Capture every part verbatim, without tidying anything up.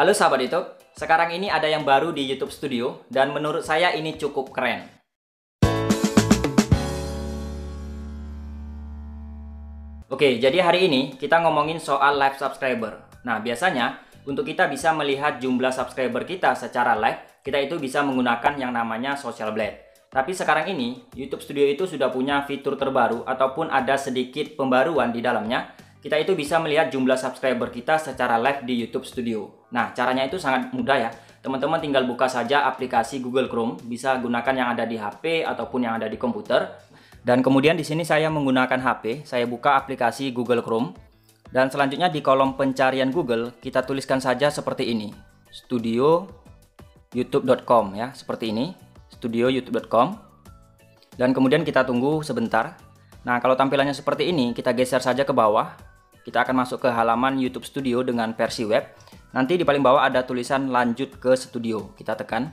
Halo sahabat YouTube, sekarang ini ada yang baru di YouTube Studio dan menurut saya ini cukup keren. Oke, jadi hari ini kita ngomongin soal live subscriber. Nah, biasanya untuk kita bisa melihat jumlah subscriber kita secara live, kita itu bisa menggunakan yang namanya Social Blade. Tapi sekarang ini YouTube Studio itu sudah punya fitur terbaru ataupun ada sedikit pembaruan di dalamnya. Kita itu bisa melihat jumlah subscriber kita secara live di YouTube Studio. Nah, caranya itu sangat mudah ya. Teman-teman tinggal buka saja aplikasi Google Chrome, bisa gunakan yang ada di H P ataupun yang ada di komputer. Dan kemudian di sini saya menggunakan H P, saya buka aplikasi Google Chrome. Dan selanjutnya di kolom pencarian Google, kita tuliskan saja seperti ini. studio youtube dot com ya, seperti ini. studio youtube dot com. Dan kemudian kita tunggu sebentar. Nah, kalau tampilannya seperti ini, kita geser saja ke bawah. Kita akan masuk ke halaman YouTube Studio dengan versi web. Nanti di paling bawah ada tulisan lanjut ke studio. Kita tekan.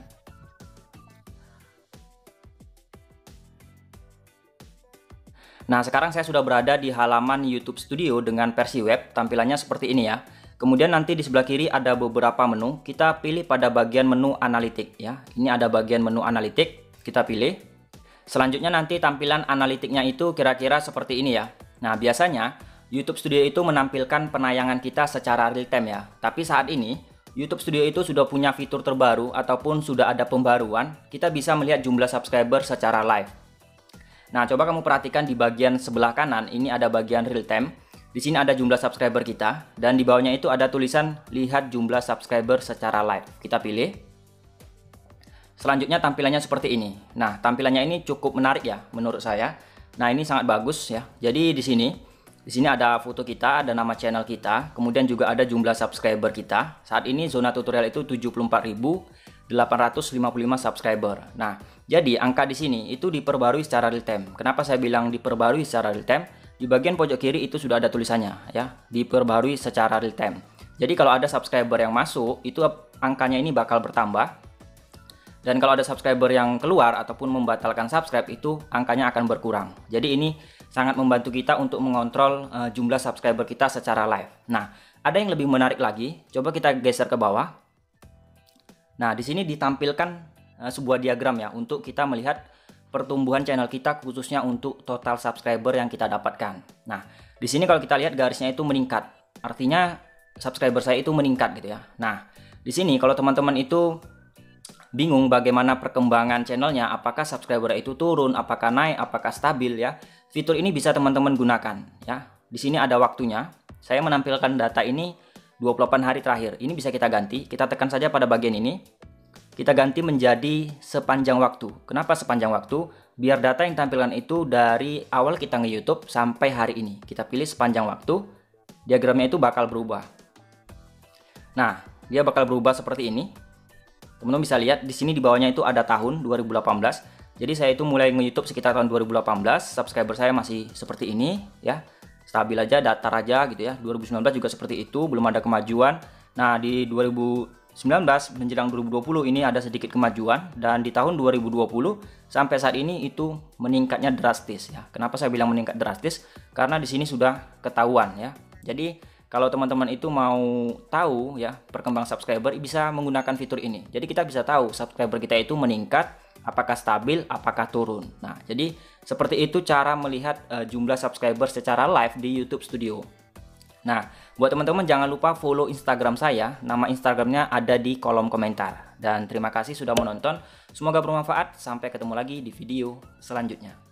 Nah, sekarang saya sudah berada di halaman YouTube Studio dengan versi web. Tampilannya seperti ini ya. Kemudian nanti di sebelah kiri ada beberapa menu. Kita pilih pada bagian menu analitik ya. Ini ada bagian menu analitik. Kita pilih. Selanjutnya nanti tampilan analitiknya itu kira-kira seperti ini ya. Nah, biasanya YouTube Studio itu menampilkan penayangan kita secara real time ya. Tapi saat ini YouTube Studio itu sudah punya fitur terbaru ataupun sudah ada pembaruan. Kita bisa melihat jumlah subscriber secara live. Nah, coba kamu perhatikan di bagian sebelah kanan ini ada bagian real time. Di sini ada jumlah subscriber kita dan di bawahnya itu ada tulisan lihat jumlah subscriber secara live. Kita pilih. Selanjutnya tampilannya seperti ini. Nah, tampilannya ini cukup menarik ya menurut saya. Nah, ini sangat bagus ya. Jadi di sini Di sini ada foto kita, ada nama channel kita, kemudian juga ada jumlah subscriber kita. Saat ini zona tutorial itu tujuh puluh empat ribu delapan ratus lima puluh lima subscriber. Nah, jadi angka di sini itu diperbarui secara real time. Kenapa saya bilang diperbarui secara real time? Di bagian pojok kiri itu sudah ada tulisannya ya, diperbarui secara real time. Jadi kalau ada subscriber yang masuk, itu angkanya ini bakal bertambah. Dan kalau ada subscriber yang keluar ataupun membatalkan subscribe, itu angkanya akan berkurang. Jadi ini sangat membantu kita untuk mengontrol uh, jumlah subscriber kita secara live. Nah, ada yang lebih menarik lagi. Coba kita geser ke bawah. Nah, di sini ditampilkan uh, sebuah diagram ya untuk kita melihat pertumbuhan channel kita khususnya untuk total subscriber yang kita dapatkan. Nah, di sini kalau kita lihat garisnya itu meningkat. Artinya subscriber saya itu meningkat gitu ya. Nah, di sini kalau teman-teman itu bingung bagaimana perkembangan channelnya, apakah subscriber itu turun, apakah naik, apakah stabil ya. Fitur ini bisa teman-teman gunakan ya. Di sini ada waktunya. Saya menampilkan data ini dua puluh delapan hari terakhir. Ini bisa kita ganti. Kita tekan saja pada bagian ini. Kita ganti menjadi sepanjang waktu. Kenapa sepanjang waktu? Biar data yang tampilkan itu dari awal kita nge-YouTube sampai hari ini. Kita pilih sepanjang waktu. Diagramnya itu bakal berubah. Nah, dia bakal berubah seperti ini. Teman-teman bisa lihat di sini di bawahnya itu ada tahun dua ribu delapan belas. Jadi saya itu mulai nge-YouTube sekitar tahun dua ribu delapan belas. Subscriber saya masih seperti ini ya. Stabil aja, datar aja gitu ya. dua ribu sembilan belas juga seperti itu, belum ada kemajuan. Nah, di dua ribu sembilan belas menjelang dua ribu dua puluh ini ada sedikit kemajuan dan di tahun dua ribu dua puluh sampai saat ini itu meningkatnya drastis ya. Kenapa saya bilang meningkat drastis? Karena di sini sudah ketahuan ya. Jadi kalau teman-teman itu mau tahu ya perkembangan subscriber, bisa menggunakan fitur ini. Jadi kita bisa tahu subscriber kita itu meningkat, apakah stabil, apakah turun. Nah, jadi seperti itu cara melihat uh, jumlah subscriber secara live di YouTube Studio. Nah, buat teman-teman jangan lupa follow Instagram saya. Nama Instagramnya ada di kolom komentar. Dan terima kasih sudah menonton. Semoga bermanfaat. Sampai ketemu lagi di video selanjutnya.